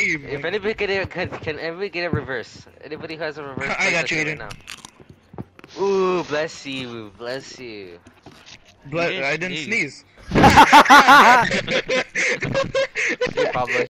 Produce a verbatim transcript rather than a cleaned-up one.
If anybody can, can, can anybody get a reverse? Anybody who has a reverse? I got you, right Aiden. now. Ooh, bless you, bless you. But I didn't sneeze. You Pablo.